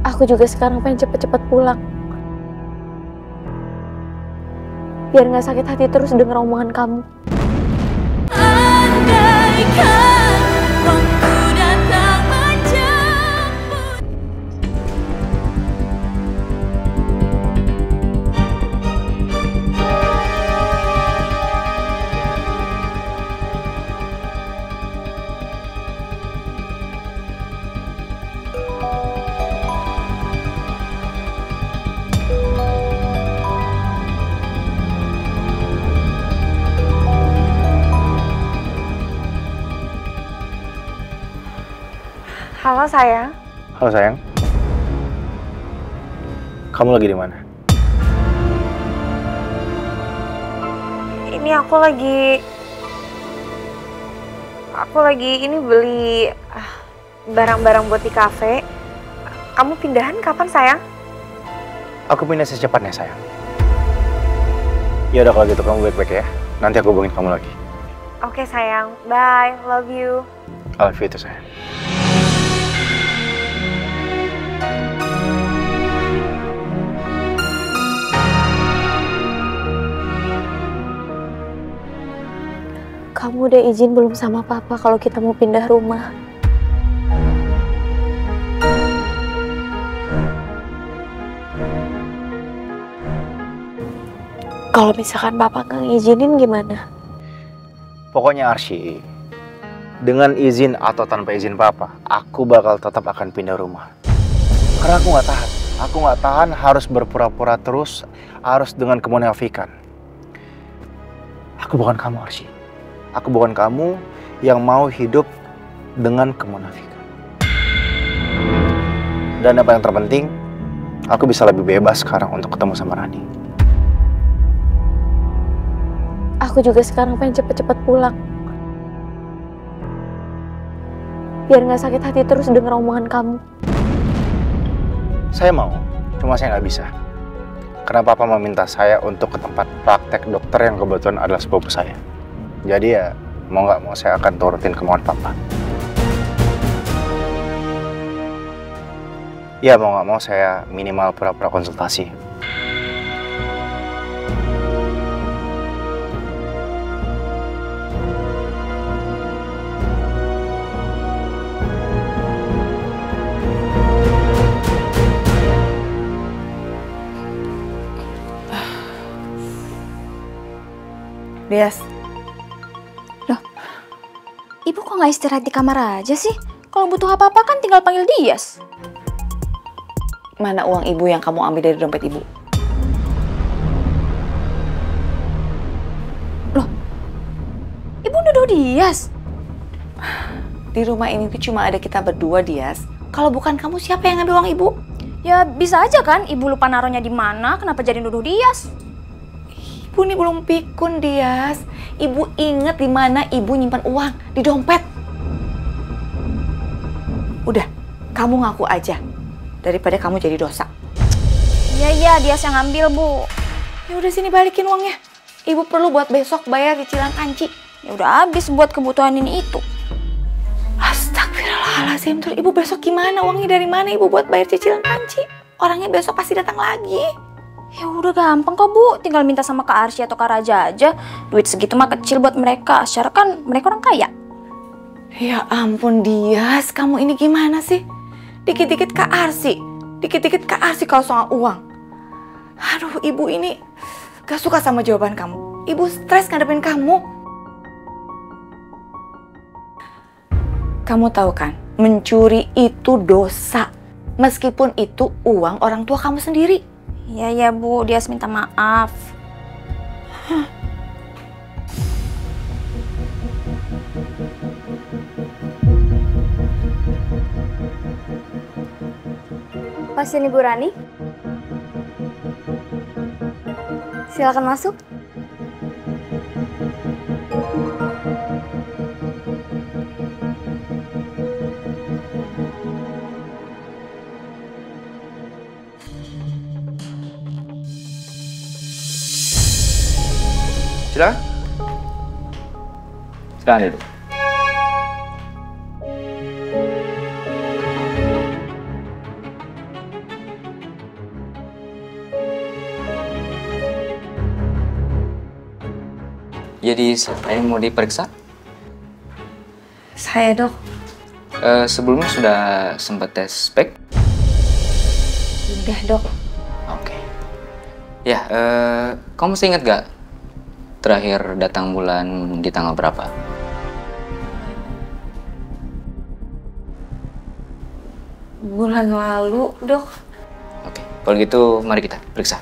Aku juga sekarang pengen cepet-cepet pulang. Biar gak sakit hati terus denger omongan kamu. Andaikan waktu datang menjemput. Halo sayang. Halo sayang. Kamu lagi di mana? Ini aku lagi ini beli barang-barang buat di kafe. Kamu pindahan kapan sayang? Aku pindah secepatnya sayang. Ya udah kalau gitu kamu baik-baik ya. Nanti aku hubungin kamu lagi. Oke sayang, bye, love you. I love you too sayang. Kamu udah izin belum sama papa kalau kita mau pindah rumah? Kalau misalkan papa nggak ngizinin gimana? Pokoknya Arsy, dengan izin atau tanpa izin papa, aku bakal tetap akan pindah rumah. Karena aku nggak tahan. Aku nggak tahan harus berpura-pura terus, harus dengan kemunafikan. Aku bukan kamu Arsy. Aku bukan kamu yang mau hidup dengan kemunafikan. Dan apa yang terpenting, aku bisa lebih bebas sekarang untuk ketemu sama Rani. Aku juga sekarang pengen cepet-cepet pulang. Biar gak sakit hati terus denger omongan kamu. Saya mau, cuma saya nggak bisa. Karena papa meminta saya untuk ke tempat praktek dokter yang kebetulan adalah sepupu saya. Jadi ya, mau nggak mau saya akan turutin kemauan papa. Ya mau nggak mau saya minimal pura-pura konsultasi. Dias. Loh, Ibu kok nggak istirahat di kamar aja sih? Kalau butuh apa-apa kan tinggal panggil Dias. Mana uang Ibu yang kamu ambil dari dompet Ibu? Loh, Ibu nuduh Dias? Di rumah ini tuh cuma ada kita berdua, Dias. Kalau bukan kamu, siapa yang ngambil uang Ibu? Ya bisa aja kan, Ibu lupa naruhnya di mana, kenapa jadi nuduh Dias? Ibu nih belum pikun, Dias. Ibu inget di mana Ibu nyimpan uang, di dompet. Udah, kamu ngaku aja daripada kamu jadi dosa. Iya, Dias yang ngambil, Bu. Ya udah sini balikin uangnya. Ibu perlu buat besok bayar cicilan kanci. Ya udah habis buat kebutuhan ini itu. Astagfirullahaladzim, terus Ibu besok gimana? Uangnya dari mana Ibu buat bayar cicilan kanci? Orangnya besok pasti datang lagi. Ya udah gampang kok, Bu. Tinggal minta sama Kak Arsy atau Kak Raja aja. Duit segitu mah kecil buat mereka. Secara kan mereka orang kaya. Ya ampun, Dias. Kamu ini gimana sih? Dikit-dikit Kak Arsy. Dikit-dikit Kak Arsy kalau soal uang. Aduh, Ibu ini gak suka sama jawaban kamu. Ibu stres ngadepin kamu. Kamu tahu kan, mencuri itu dosa. Meskipun itu uang orang tua kamu sendiri. Iya, Bu. Dias minta maaf. Pasien Ibu Rani. Silakan masuk. Silakan. Silakan itu. Jadi siapa yang mau diperiksa? Saya, Dok. Sebelumnya sudah sempat tes spek? Udah, Dok. Oke. Ya, kamu masih ingat gak terakhir datang bulan di tanggal berapa? Bulan lalu, Dok. Oke, kalau gitu mari kita periksa.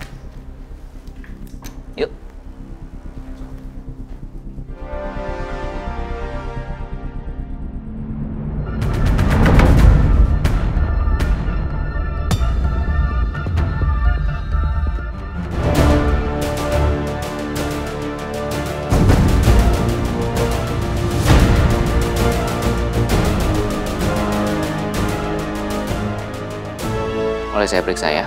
Yuk. Mulai saya periksa ya.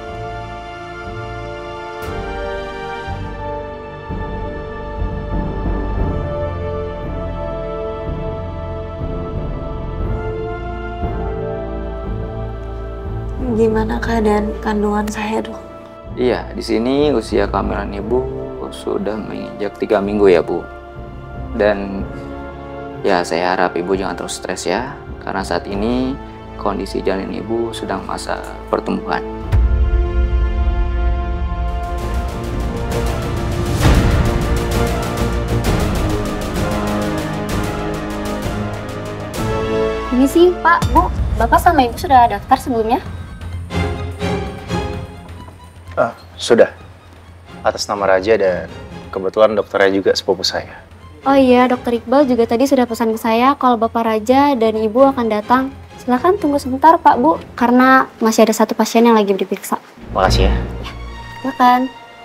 Gimana keadaan kandungan saya, Dok? Iya, di sini usia kehamilan ibu sudah menginjak 3 minggu ya, Bu. Dan ya saya harap ibu jangan terus stres ya, karena saat ini kondisi janin ibu sedang masa pertumbuhan. Ini sih, Pak, Bu, Bapak sama Ibu sudah daftar sebelumnya? Sudah. Atas nama Raja dan kebetulan dokternya juga sepupu saya. Oh iya, Dokter Iqbal juga tadi sudah pesan ke saya kalau Bapak Raja dan Ibu akan datang. Silakan tunggu sebentar, Pak, Bu, karena masih ada satu pasien yang lagi diperiksa. Makasih ya. Silakan.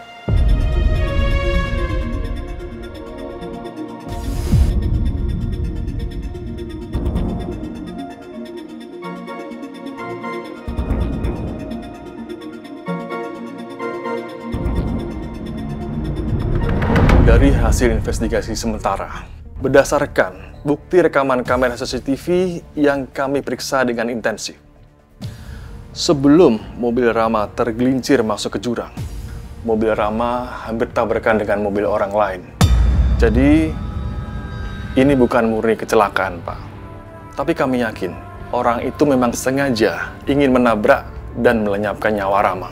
Dari hasil investigasi sementara, berdasarkan bukti rekaman kamera CCTV yang kami periksa dengan intensif, sebelum mobil Rama tergelincir masuk ke jurang, mobil Rama hampir tabrakan dengan mobil orang lain. Jadi, ini bukan murni kecelakaan, Pak. Tapi kami yakin, orang itu memang sengaja ingin menabrak dan melenyapkan nyawa Rama.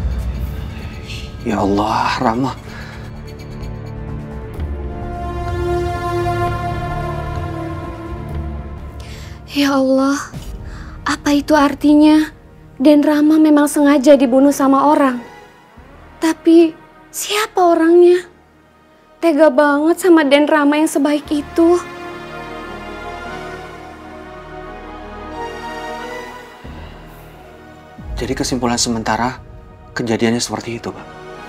Ya Allah, Rama. Ya Allah, apa itu artinya? Den Rama memang sengaja dibunuh sama orang. Tapi siapa orangnya? Tega banget sama Den Rama yang sebaik itu. Jadi kesimpulan sementara, kejadiannya seperti itu, Pak.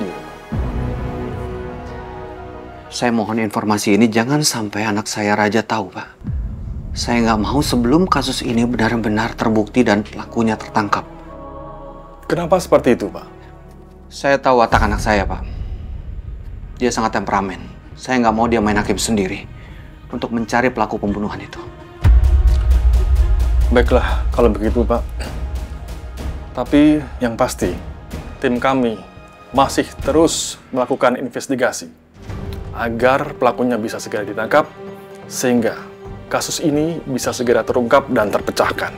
Saya mohon informasi ini jangan sampai anak saya Raja tahu, Pak. Saya nggak mau sebelum kasus ini benar-benar terbukti dan pelakunya tertangkap. Kenapa seperti itu, Pak? Saya tahu watak anak saya, Pak. Dia sangat temperamen. Saya nggak mau dia main hakim sendiri untuk mencari pelaku pembunuhan itu. Baiklah, kalau begitu, Pak. Tapi yang pasti, tim kami masih terus melakukan investigasi agar pelakunya bisa segera ditangkap, sehingga kasus ini bisa segera terungkap dan terpecahkan.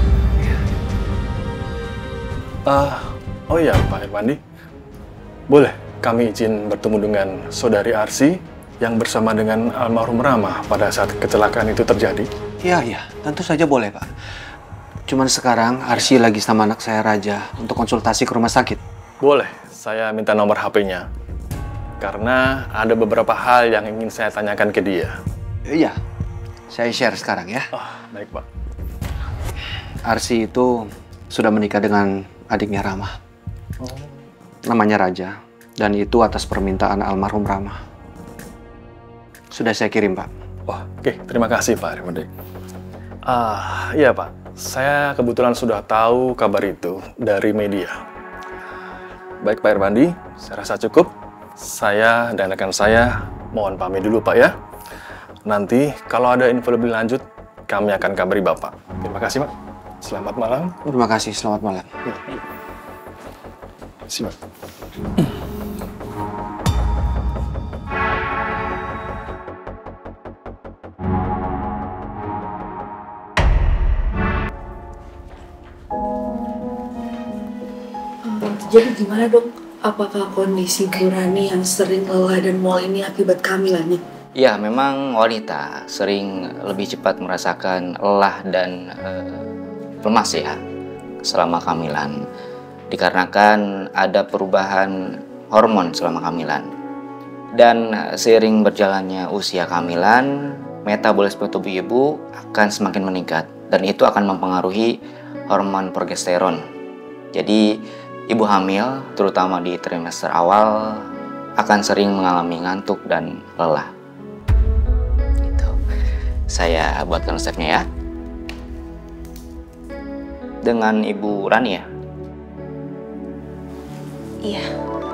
Oh iya, Pak Irwandi, boleh kami izin bertemu dengan Saudari Arsy yang bersama dengan almarhum Rama pada saat kecelakaan itu terjadi? Iya, tentu saja boleh, Pak. Cuman sekarang Arsy lagi sama anak saya Raja untuk konsultasi ke rumah sakit. Boleh, saya minta nomor HP-nya. Karena ada beberapa hal yang ingin saya tanyakan ke dia. Iya, saya share sekarang ya. Oh, baik, Pak. Arsy itu sudah menikah dengan adiknya Rama. Namanya Raja, dan itu atas permintaan almarhum Rama. Sudah saya kirim, Pak. Oke, terima kasih, Pak Irwandi. Iya, Pak. Saya kebetulan sudah tahu kabar itu dari media. Baik, Pak Irwandi, saya rasa cukup. Saya dan rekan saya mohon pamit dulu, Pak ya. Nanti kalau ada info lebih lanjut, kami akan kabari Bapak. Terima kasih, Pak. Selamat malam. Terima kasih, selamat malam. Terima kasih, Pak. Jadi gimana dok? Apakah kondisi Bu Rani yang sering lelah dan mual ini akibat kehamilannya? Ya, memang wanita sering lebih cepat merasakan lelah dan lemas ya selama kehamilan. Dikarenakan ada perubahan hormon selama kehamilan. Dan seiring berjalannya usia kehamilan, metabolisme tubuh ibu akan semakin meningkat. Dan itu akan mempengaruhi hormon progesteron. Jadi, ibu hamil, terutama di trimester awal, akan sering mengalami ngantuk dan lelah. Gitu. Saya buatkan resepnya ya. Dengan Ibu Rani ya? Iya.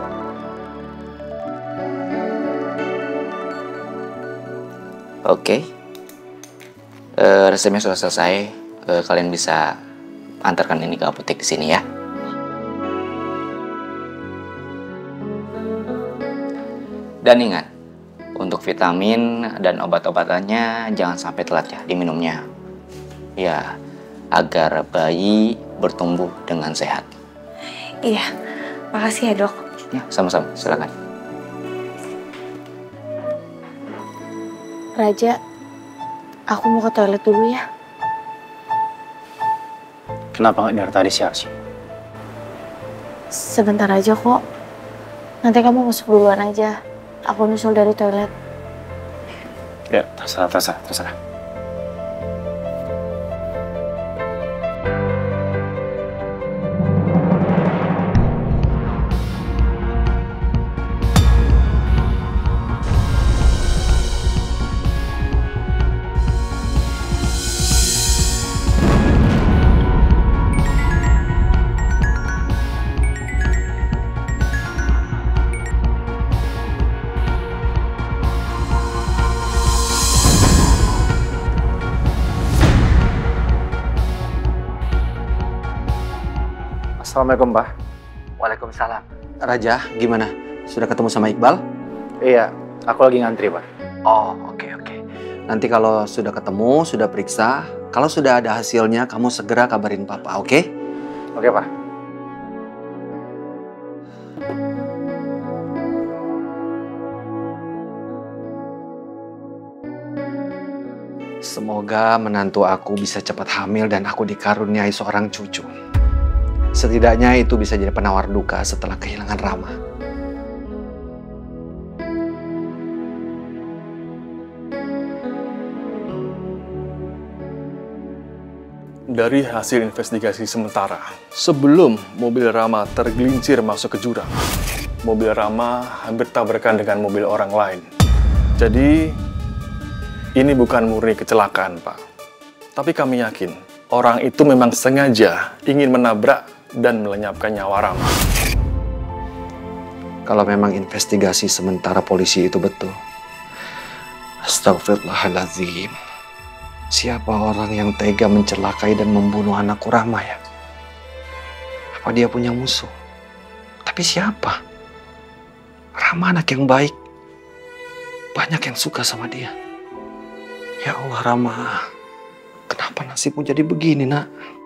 Oke. Resepnya sudah selesai. Kalian bisa antarkan ini ke apotek di sini ya. Dan ingat, untuk vitamin dan obat-obatannya jangan sampai telat ya diminumnya. Ya, agar bayi bertumbuh dengan sehat. Iya, makasih ya dok. Ya, sama-sama. Silakan. Raja, aku mau ke toilet dulu ya. Kenapa nggak dari tadi sih Arsy? Sebentar aja kok. Nanti kamu masuk duluan aja. Aku nyusul dari toilet. Ya, terserah. Assalamualaikum, Pak. Waalaikumsalam. Raja, gimana? Sudah ketemu sama Iqbal? Iya, aku lagi ngantri, Pak. Oh, oke. Nanti kalau sudah ketemu, sudah periksa, kalau sudah ada hasilnya, kamu segera kabarin Papa, oke? Oke, Pak. Semoga menantu aku bisa cepat hamil dan aku dikaruniai seorang cucu. Setidaknya itu bisa jadi penawar duka setelah kehilangan Rama. Dari hasil investigasi sementara, sebelum mobil Rama tergelincir masuk ke jurang, mobil Rama hampir tabrakan dengan mobil orang lain. Jadi, ini bukan murni kecelakaan, Pak. Tapi kami yakin, orang itu memang sengaja ingin menabrak dan melenyapkan nyawa Rama. Kalau memang investigasi sementara polisi itu betul. Astagfirullahaladzim. Siapa orang yang tega mencelakai dan membunuh anakku Rama ya? Apa dia punya musuh? Tapi siapa? Rama anak yang baik. Banyak yang suka sama dia. Ya Allah Rama, kenapa nasibmu jadi begini nak?